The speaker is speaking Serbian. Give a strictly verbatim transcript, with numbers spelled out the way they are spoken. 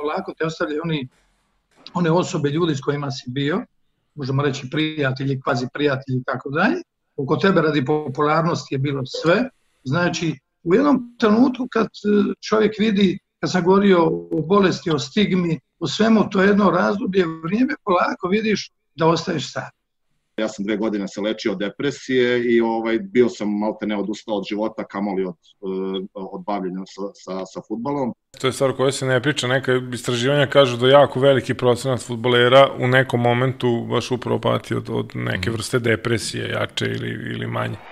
polako te ostavljaju oni, one osobe, ljudi s kojima si bio, možemo reći prijatelji, kvazi prijatelji i tako dalje. Oko tebe radi popularnosti je bilo sve. Znači, u jednom trenutku kad čovjek vidi, kad sam govorio o bolesti, o stigmi, o svemu, to je jedno razdoblje, vrijeme polako vidiš da ostaješ sam. Ja sam dve godine se lečio od depresije i ovaj, bio sam malte ne odustao od života, kamoli od, od bavljenja sa, sa, sa fudbalom. To je stvar koja se ne priča, neka istraživanja kažu da jako veliki procenat fudbalera u nekom momentu baš upravo pati od, od neke vrste depresije, jače ili, ili manje.